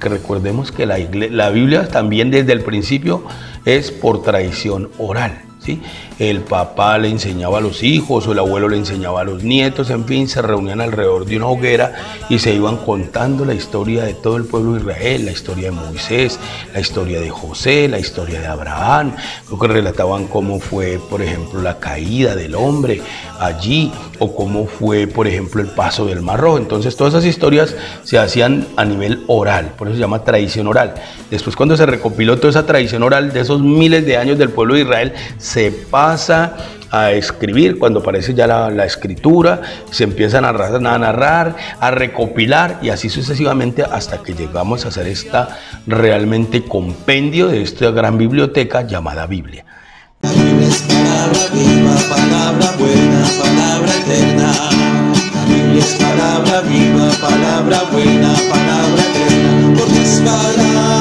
porque recordemos que la Biblia también desde el principio es por tradición oral, ¿sí? El papá le enseñaba a los hijos o el abuelo le enseñaba a los nietos, en fin, se reunían alrededor de una hoguera y se iban contando la historia de todo el pueblo de Israel, la historia de Moisés, la historia de José, la historia de Abraham. Creo que relataban cómo fue, por ejemplo, la caída del hombre allí, o cómo fue, por ejemplo, el paso del Mar Rojo. Entonces todas esas historias se hacían a nivel oral, por eso se llama tradición oral. Después, cuando se recopiló toda esa tradición oral de esos miles de años del pueblo de Israel, se pasa a escribir. Cuando aparece ya la escritura, se empiezan a narrar, a recopilar, y así sucesivamente hasta que llegamos a hacer esta realmente compendio de esta gran biblioteca llamada Biblia. La Biblia es palabra viva, palabra buena, palabra eterna. La Biblia es palabra viva, palabra buena, palabra eterna. Porque es palabra